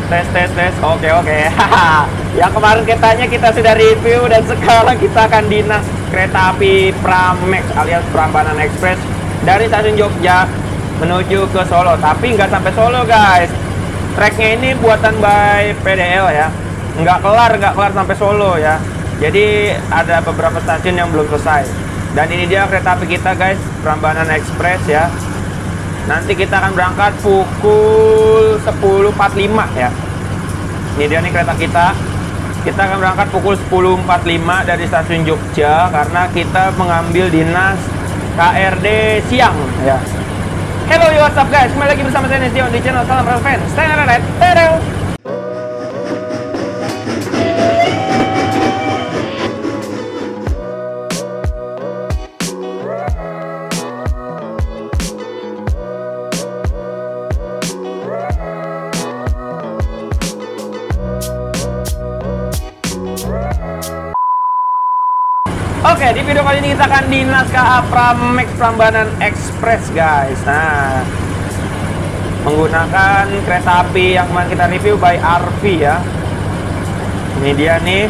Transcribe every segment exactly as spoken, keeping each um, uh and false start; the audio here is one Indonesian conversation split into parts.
Tes tes tes. Oke oke. Yang kemarin katanya kita sudah review dan sekarang kita akan dinas kereta api Pramex alias Prambanan Express dari stasiun Jogja menuju ke Solo. Tapi nggak sampai Solo guys. Treknya ini buatan by P D L ya. Nggak kelar nggak kelar sampai Solo ya. Jadi ada beberapa stasiun yang belum selesai. Dan ini dia kereta api kita guys, Prambanan Express ya. Nanti kita akan berangkat pukul sepuluh empat puluh lima ya. Ini dia nih kereta kita. Kita akan berangkat pukul sepuluh empat puluh lima dari stasiun Jogja karena kita mengambil dinas K R D siang ya. Hello, what's up guys? Kembali lagi bersama saya Nestion di channel Salam Rail Fans. Stay on the red, Oke, di video kali ini kita akan dinas K A Pramex Prambanan Express guys. Nah, menggunakan kereta api yang kemarin kita review by R V ya. Ini dia nih.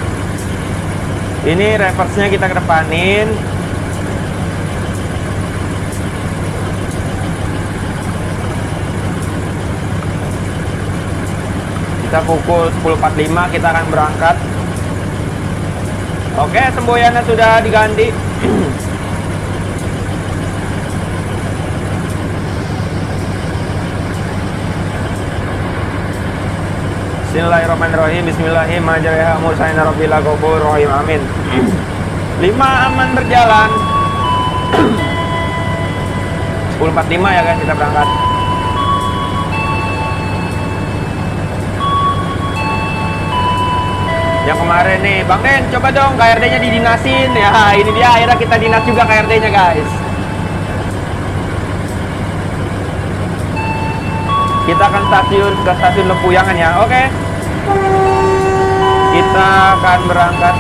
Ini reverse-nya kita kedepanin. Kita pukul sepuluh empat puluh lima kita akan berangkat. Oke, semboyannya sudah diganti. Bismillahirrahmanirrahim. Bismillahirrahmanirrahim. Amin. lima aman berjalan. sepuluh empat puluh lima ya guys, kita berangkat. Yang kemarin nih, Bang Den, coba dong K R D-nya didinasin. Ya, ini dia akhirnya kita dinas juga K R D-nya, guys. Kita akan stasiun ke stasiun Lempuyangan ya. Oke. Kita akan berangkat.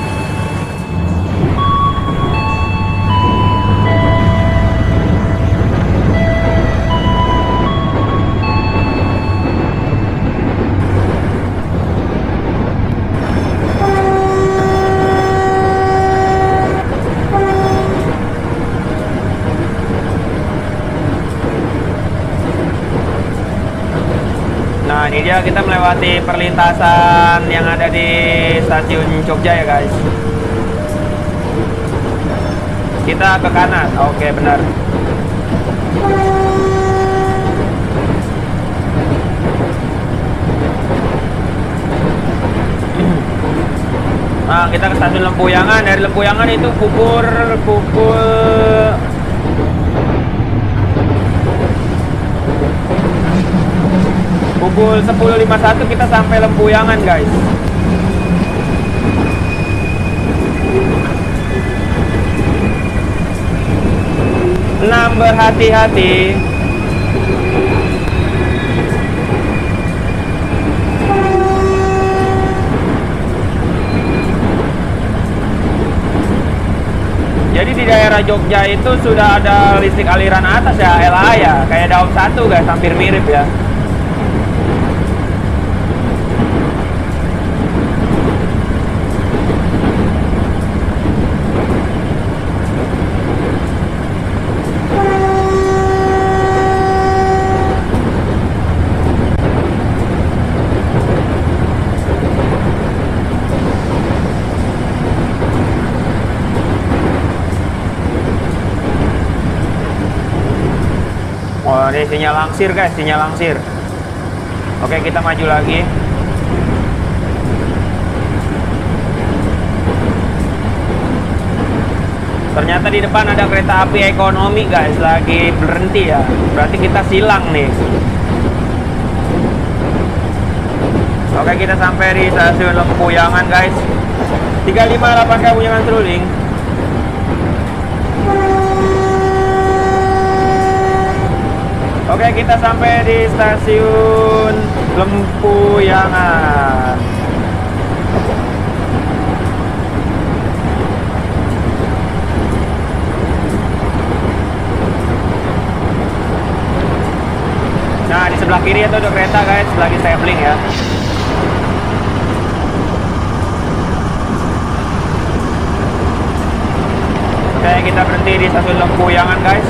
Nah, ini dia kita melewati perlintasan yang ada di stasiun Jogja ya guys. Kita ke kanan. Oke, benar. Nah, kita ke stasiun Lempuyangan. Dari Lempuyangan itu pukul pukul Pukul sepuluh lima puluh satu kita sampai Lempuyangan guys. Enam, berhati-hati. Jadi di daerah Jogja itu sudah ada listrik aliran atas ya, L A ya. Kayak Daob satu guys, hampir mirip ya. Oh, ini sinyal langsir guys, sinyal langsir. Oke, kita maju lagi. Ternyata di depan ada kereta api ekonomi guys, lagi berhenti ya. Berarti kita silang nih. Oke, kita sampai di stasiun Lempuyangan guys. tiga lima delapan kamu jangan seruling. Oke, kita sampai di stasiun Lempuyangan. Nah, di sebelah sebelah kiri itu ada kereta guys, lagi sampling ya. Oke, kita berhenti di stasiun Lempuyangan guys.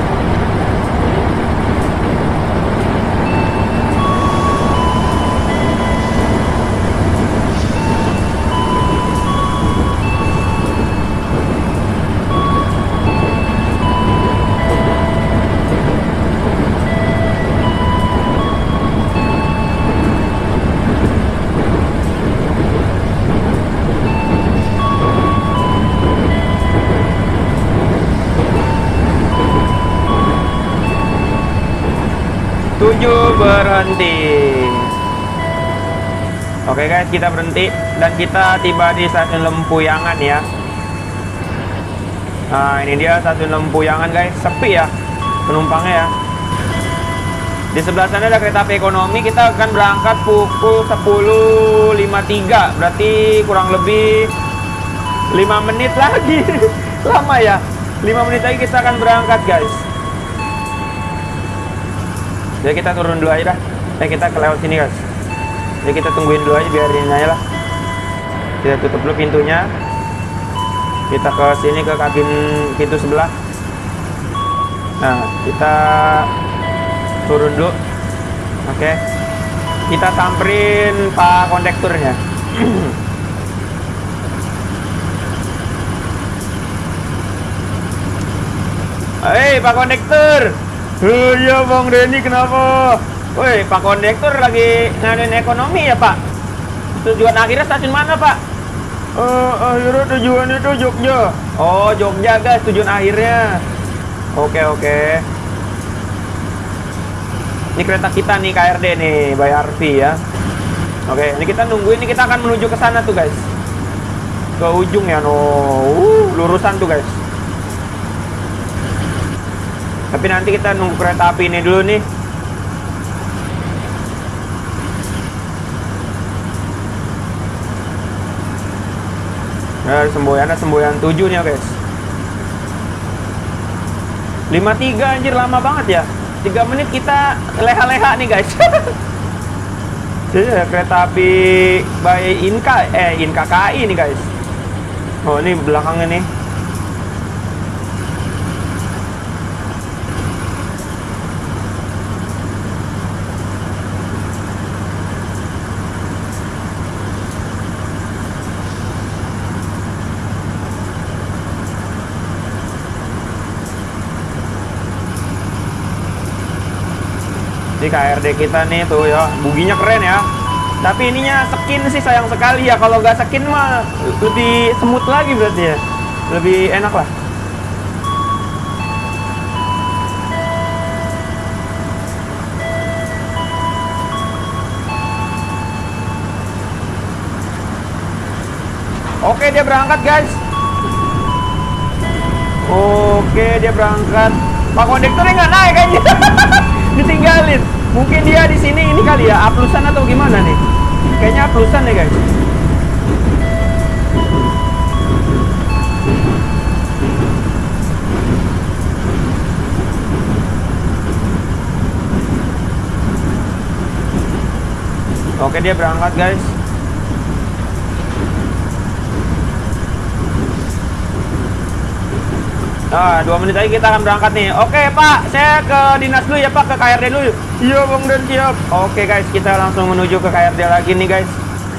Tujuh berhenti. Oke guys, kita berhenti dan kita tiba di stasiun Lempuyangan ya. Nah, ini dia stasiun Lempuyangan guys, sepi ya penumpangnya ya. Di sebelah sana ada kereta api ekonomi. Kita akan berangkat pukul sepuluh lima puluh tiga, berarti kurang lebih lima menit lagi. Lama ya, lima menit lagi kita akan berangkat guys. Jadi kita turun dulu aja dah. Eh, kita ke lewat sini guys. Jadi kita tungguin dulu aja, biarin aja lah. Kita tutup dulu pintunya. Kita ke sini ke kabin pintu sebelah. Nah, kita turun dulu. Oke. Kita samperin Pak kondekturnya. Hei Pak kondektur. Oh iya Bang Denny, kenapa? Woi, Pak kondektur lagi ngadain ekonomi ya Pak? Tujuan akhirnya stasiun mana Pak? Uh, akhirnya tujuan itu Jogja. Oh Jogja guys, tujuan akhirnya. Oke oke. Ini kereta kita nih, K R D nih, by R V ya. Oke, ini kita nungguin, ini kita akan menuju ke sana tuh guys. Ke ujung ya, no. Uh, lurusan tuh guys. Tapi nanti kita nunggu kereta api ini dulu nih. Nah, semboyan, semboyan tujuh nih ya guys. lima puluh tiga anjir, lama banget ya. tiga menit kita leha-leha nih guys. Jadi kereta api by Inka, eh Inka K A I nih guys. Oh ini belakangnya nih. Di K R D kita nih tuh ya, buginya keren ya. Tapi ininya skin sih sayang sekali ya. Kalau nggak skin mah lebih smooth lagi berarti ya, lebih enak lah. Oke, dia berangkat guys. Oke, dia berangkat. Pak kondekturnya nggak naik aja. Ditinggalin. Mungkin dia di sini ini kali ya, aplusan atau gimana nih? Kayaknya aplusan nih guys. Oke, dia berangkat guys. Nah, dua menit lagi kita akan berangkat nih. Oke Pak, saya ke dinas dulu ya Pak, ke K R D dulu. Iya Bang Dan, siap. Oke guys, kita langsung menuju ke K R D lagi nih guys.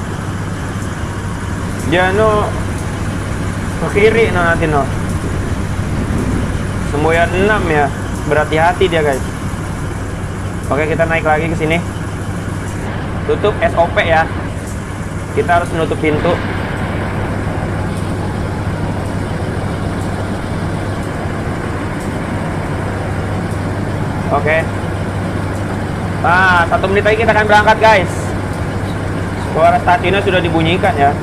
Jangan ke kiri no nanti no. Semboyan enam ya, berhati-hati dia guys. Oke, kita naik lagi ke sini. Tutup S O P ya. Kita harus menutup pintu. Oke. Nah, satu menit lagi kita akan berangkat guys. Suara stasiunnya sudah dibunyikan ya.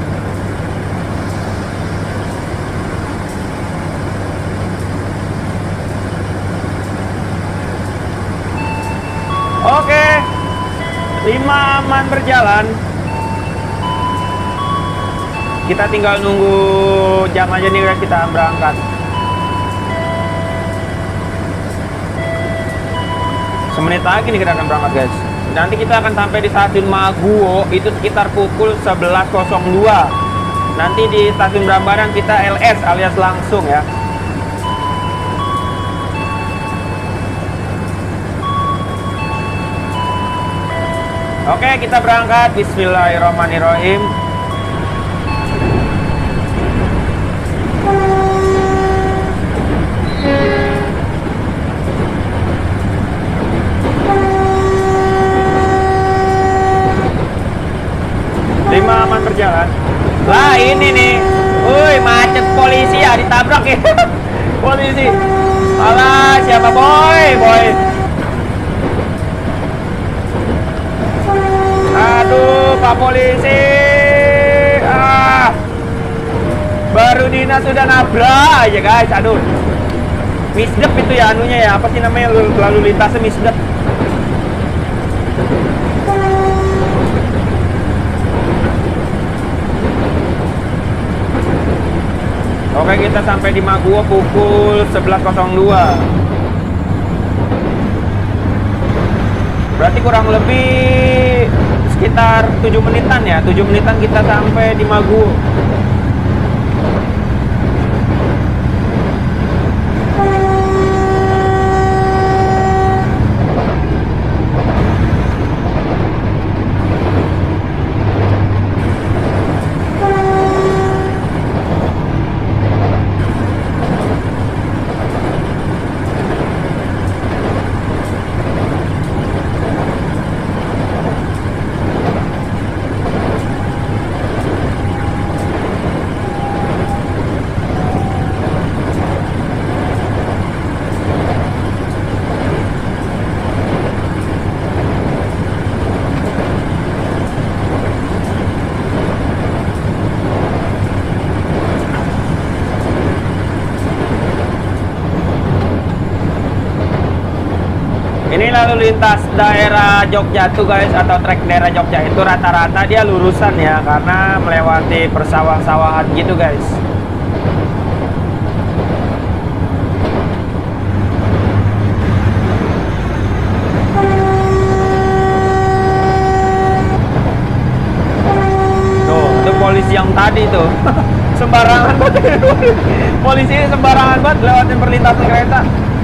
Oke. lima aman berjalan. Kita tinggal nunggu jam aja nih guys, kita berangkat. Semenit lagi nih kita akan berangkat guys. Nanti kita akan sampai di stasiun Maguwo itu sekitar pukul sebelas nol dua. Nanti di stasiun Prambanan kita L S alias langsung ya. Oke, kita berangkat. Bismillahirrahmanirrahim. Lima aman berjalan. Lah ini nih, woi macet polisi ya, ditabrak ya. Polisi. Alah siapa boy, boy. Aduh Pak Polisi. Ah. Baru dinas sudah nabrak aja guys, aduh. Misdep itu ya anunya ya, apa sih namanya, lalu lintasnya misdep. Oke, kita sampai di Maguwo pukul sebelas nol dua. Berarti kurang lebih sekitar tujuh menitan ya. tujuh menitan kita sampai di Maguwo. Ini lalu lintas daerah Jogja tuh guys, atau trek daerah Jogja itu rata-rata dia lurusan ya, karena melewati persawah-sawahan gitu guys. Tuh, itu polisi yang tadi tuh. Sembarangan banget. Polisi ini sembarangan banget lewatin perlintasan kereta.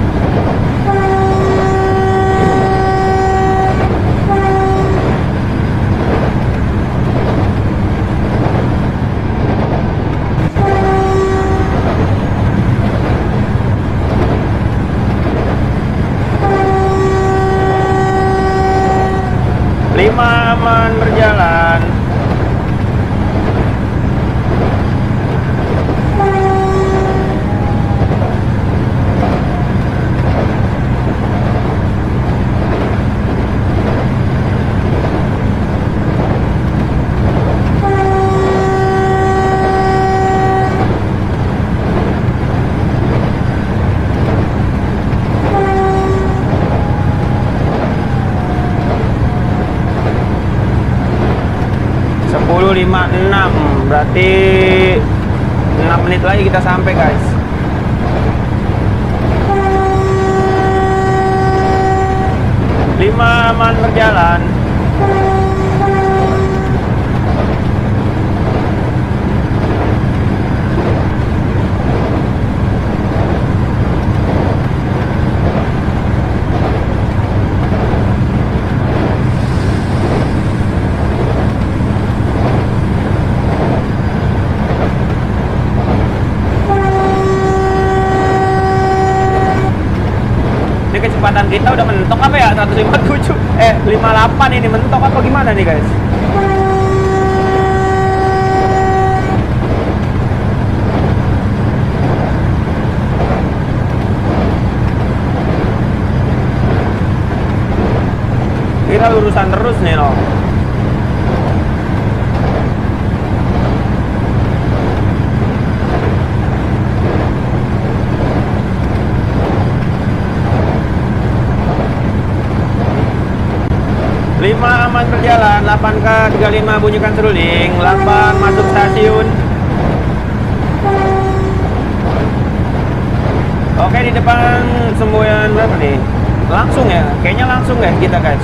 Lima aman berjalan. sepuluh lima puluh enam, berarti enam menit lagi kita sampai guys. Lima aman berjalan. Kecepatan kita udah mentok apa ya, seratus lima puluh tujuh eh lima puluh delapan ini mentok apa gimana nih guys? Kita lurusan terus nih loh. Lima aman berjalan. Delapan K tiga puluh lima bunyikan seruling. Delapan masuk stasiun. Oke, di depan semboyan berapa nih? Langsung ya, kayaknya langsung guys kita guys.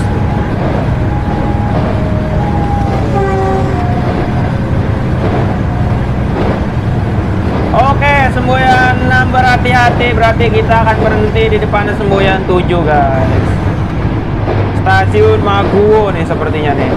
Oke, semboyan enam berhati-hati, berarti kita akan berhenti di depan semboyan tujuh guys. Stasiun Maguwo nih sepertinya nih.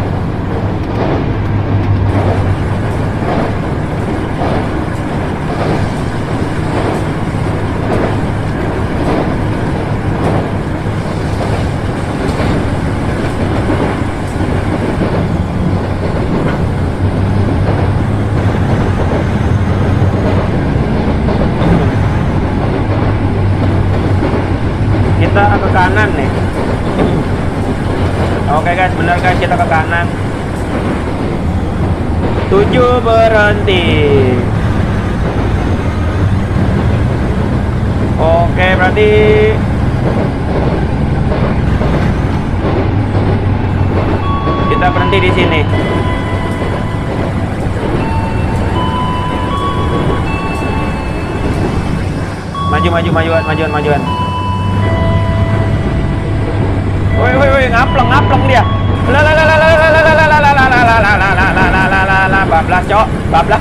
Kita ke kanan nih. Oke guys, benar guys, kita ke kanan. Tujuh berhenti. Oke, berarti kita berhenti di sini. Maju, maju, majuan, majuan, majuan. Woi, woi, woi, ngapleng, ngapleng dia. La la la la la la la la la la la la la la la la la la la bablas cok, bablas.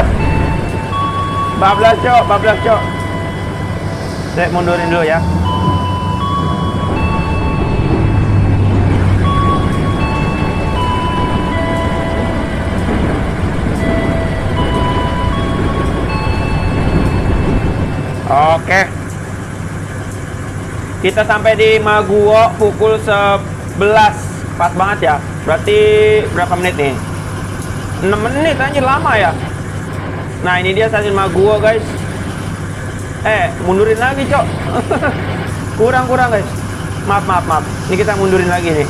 Bablas cok, bablas cok. Saya mundurin dulu ya. Oke. Kita sampai di Maguwo pukul sebelas. Pas banget ya. Berarti berapa menit nih? enam menit, anjir lama ya. Nah, ini dia stasiun Maguwo, guys. Eh, mundurin lagi, Cok. Kurang-kurang, guys. Maaf, maaf, maaf. Ini kita mundurin lagi nih.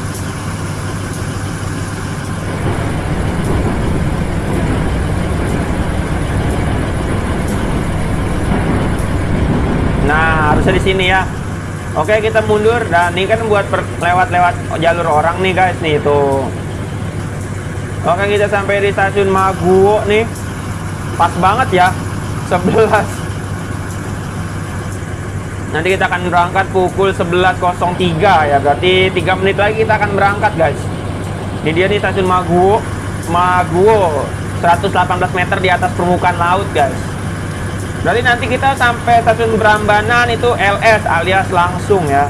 Nah, harusnya di sini ya. Oke, kita mundur. Dan ini kan buat lewat-lewat jalur orang nih guys nih tuh. Oke, kita sampai di stasiun Maguwo nih. Pas banget ya, sebelas. Nanti kita akan berangkat pukul sebelas nol tiga ya. Berarti tiga menit lagi kita akan berangkat guys. Ini dia nih stasiun Maguwo. Maguwo seratus delapan belas meter di atas permukaan laut guys. Berarti nanti kita sampai stasiun Prambanan itu L S alias langsung ya.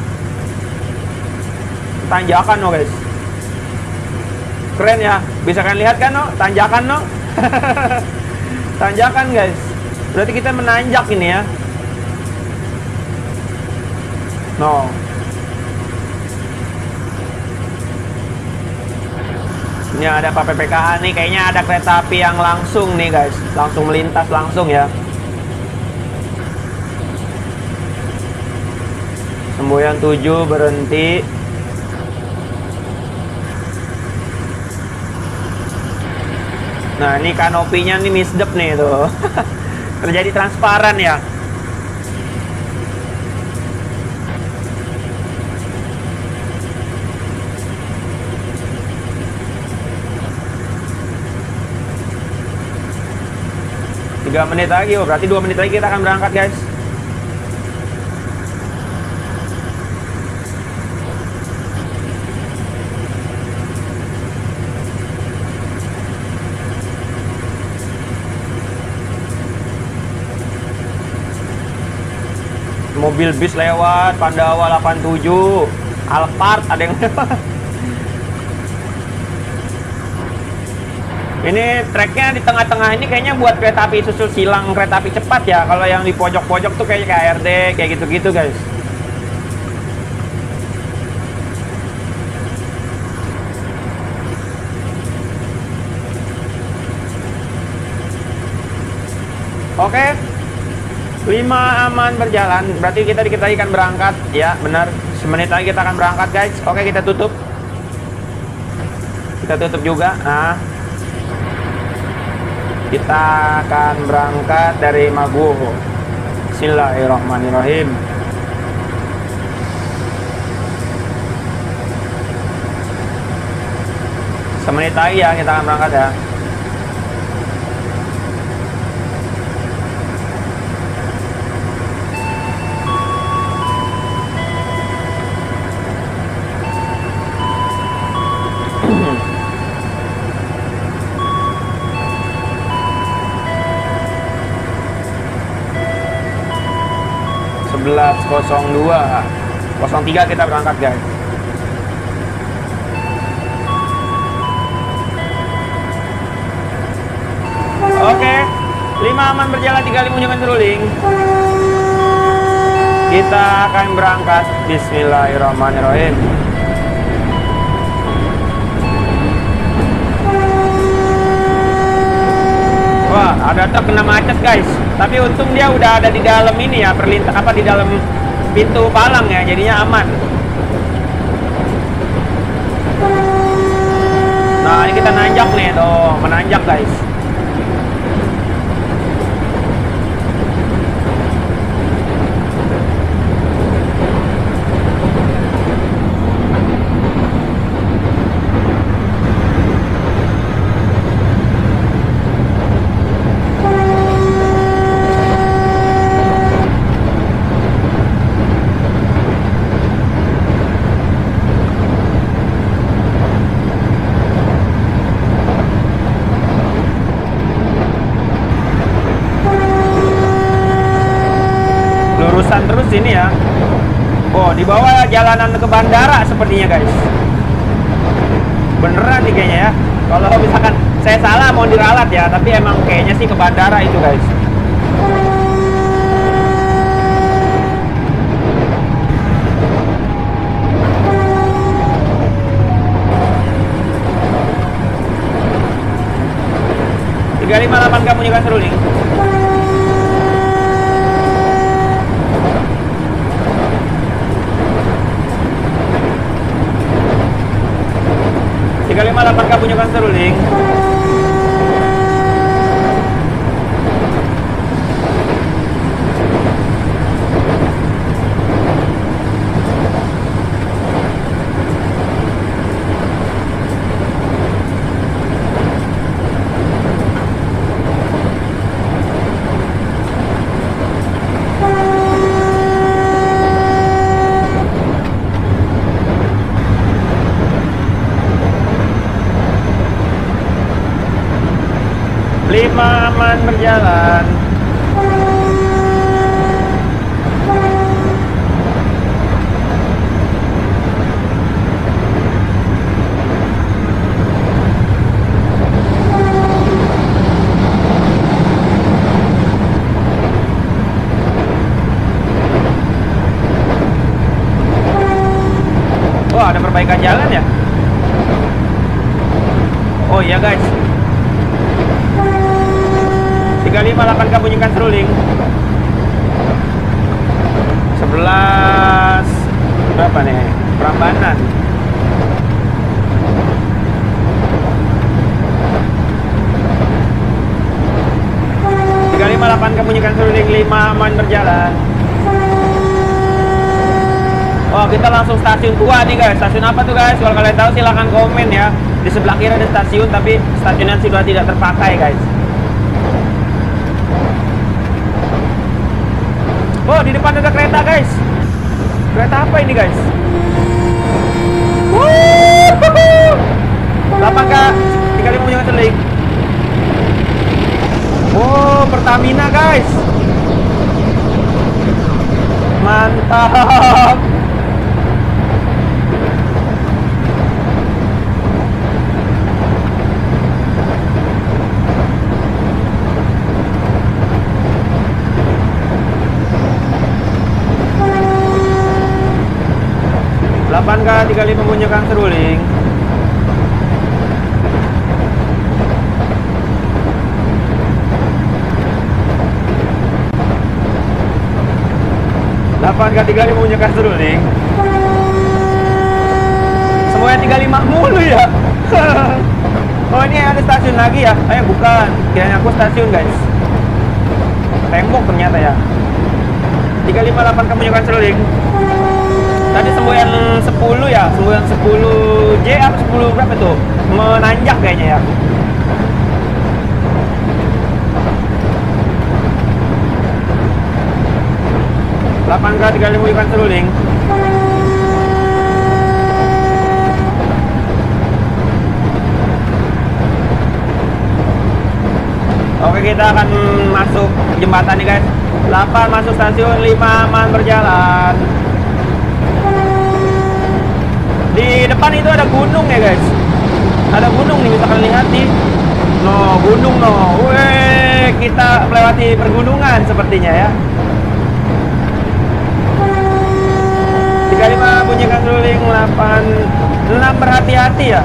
Tanjakan no guys. Keren ya. Bisa kalian lihat kan no? Tanjakan no. Tanjakan guys. Berarti kita menanjak ini ya. No. Ini ada P P K H nih. Kayaknya ada kereta api yang langsung nih guys. Langsung melintas langsung ya. Semboyan tujuh berhenti. Nah, ini kanopinya nih misdep nih tuh. Terjadi transparan ya. Tiga menit lagi, oh berarti dua menit lagi kita akan berangkat guys. Mobil bis lewat, Pandawa delapan tujuh, Alphard ada yang lewat. Ini treknya di tengah-tengah ini kayaknya buat kereta api susul silang kereta api cepat ya. Kalau yang di pojok-pojok tuh kayak K R D, kayak gitu-gitu guys. Oke. lima aman berjalan, berarti kita dikit lagi akan berangkat ya, benar. Semenit lagi kita akan berangkat guys. Oke, kita tutup. Kita tutup juga. Nah, kita akan berangkat dari Maguwo. Bismillahirrahmanirrahim. Semenit lagi ya kita akan berangkat ya. belas nol dua nol tiga kita berangkat guys. Oke, lima aman berjalan, tiga kali menunjukkan seruling. Kita akan berangkat. Bismillahirrahmanirrahim. Wah, ada truk kena macet guys. Tapi untung dia udah ada di dalam ini ya, perlintas apa di dalam pintu palang ya, jadinya aman. Nah, ini kita nanjak nih, tuh, menanjak guys. Lurusan terus ini ya. Oh, di bawah jalanan ke bandara sepertinya guys. Beneran nih kayaknya ya. Kalau misalkan saya salah mau diralat ya, tapi emang kayaknya sih ke bandara itu guys. tiga lima delapan kamu juga seruling. tiga lima delapan kamu bunyikan seruling. lima aman berjalan. Wah, ada perbaikan jalan ya? Oh iya guys, tiga lima delapan K bunyikan seruling. Sebelas berapa nih? Prambanan. tiga lima delapan K bunyikan seruling. Lima aman berjalan. Oh, kita langsung stasiun tua nih guys. Stasiun apa tuh guys? Kalau kalian tahu silahkan komen ya. Di sebelah kiri ada stasiun, tapi stasiunnya sudah tidak terpakai guys. Oh, di depan ada kereta guys. Kereta apa ini guys? delapan K tiga lima bunyikan seruling. Oh, Pertamina guys. Mantap. delapan K tiga lima bunyikan seruling. delapan K tiga lima bunyikan seruling. Semuanya tiga lima mulu ya. Oh, ini ada stasiun lagi ya? Eh, bukan. Kirain aku stasiun guys. Tembok ternyata ya. tiga lima delapan K bunyikan seruling. Tadi semboyan sepuluh ya, semboyan sepuluh J atau sepuluh berapa tuh? Menanjak kayaknya ya. delapan K tiga lima bunyikan seruling. Oke, kita akan masuk jembatan nih guys. delapan masuk stasiun, lima aman berjalan. Di depan itu ada gunung ya guys. Ada gunung nih, bisa kalian lihat nih. No, gunung no. Weh, kita melewati pergunungan sepertinya ya. tiga puluh lima bunyikan seruling, delapan enam berhati-hati ya.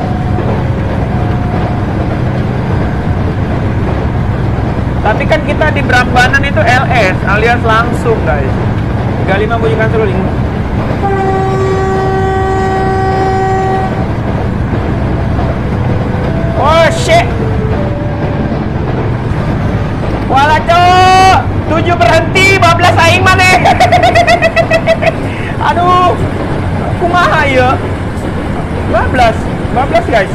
Tapi kan kita di Prambanan itu L S alias langsung guys. tiga puluh lima bunyikan seruling. Oh shit. Walah cok, tujuh berhenti, bablas aing maneh. Aduh, kumaha ya? bablas, bablas guys.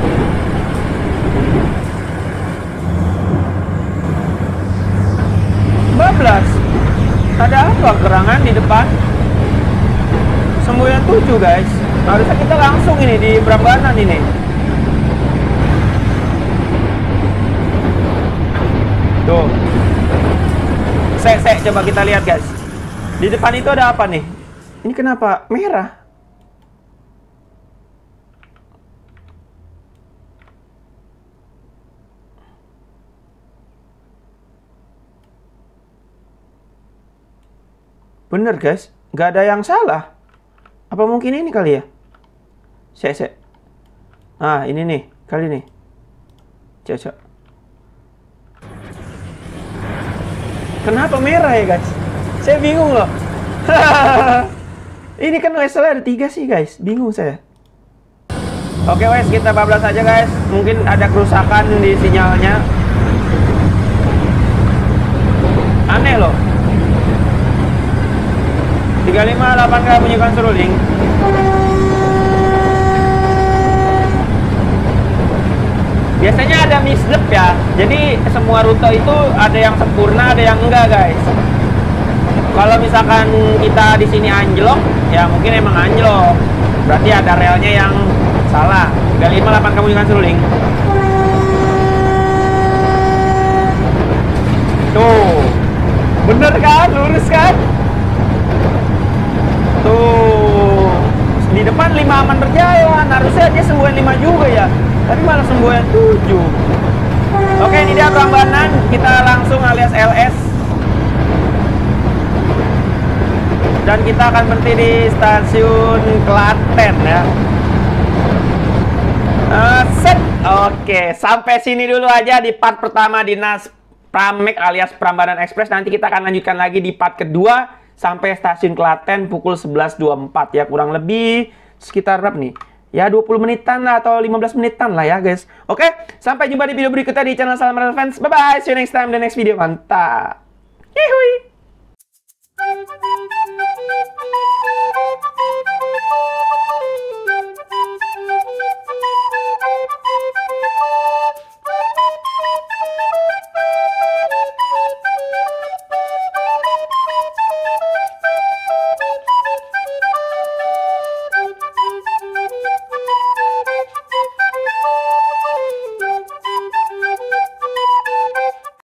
bablas. Ada apa gerangan di depan? sembilan tujuh guys. Harusnya kita langsung ini di Prambanan ini. Tuh. Sek, sek, coba kita lihat guys. Di depan itu ada apa nih? Ini kenapa merah? Bener guys, nggak ada yang salah. Apa mungkin ini kali ya? Sek, sek. Ah, ini nih, kali nih. Cocok. Kenapa merah ya guys? Saya bingung loh. Ini kan W S L ada tiga sih guys. Bingung saya. Oke wes, kita bablas aja guys. Mungkin ada kerusakan di sinyalnya. Aneh loh. tiga puluh lima delapan K bunyikan seruling. Biasanya ada misdep ya. Jadi semua rute itu ada yang sempurna, ada yang enggak guys. Kalau misalkan kita di sini anjlok, ya mungkin emang anjlok. Berarti ada relnya yang salah. tiga puluh lima delapan kamu dengan seruling. Tuh. Bener kan? Lurus kan? Tuh. Di depan lima aman berjalan. Harusnya dia sembuhan lima juga ya. Tapi malah semboyan tujuh. Oke, ini dia Prambanan. Kita langsung alias L S. Dan kita akan berhenti di stasiun Klaten ya. Uh, set. Oke, sampai sini dulu aja di part pertama Dinas Pramek alias Prambanan Express. Nanti kita akan lanjutkan lagi di part kedua sampai stasiun Klaten pukul sebelas dua puluh empat ya. Kurang lebih sekitar berapa nih? Ya dua puluh menitan lah atau lima belas menitan lah ya guys. Oke, sampai jumpa di video berikutnya di channel Salam Rel Fans. Bye bye, see you next time, the next video. Mantap. Hihui.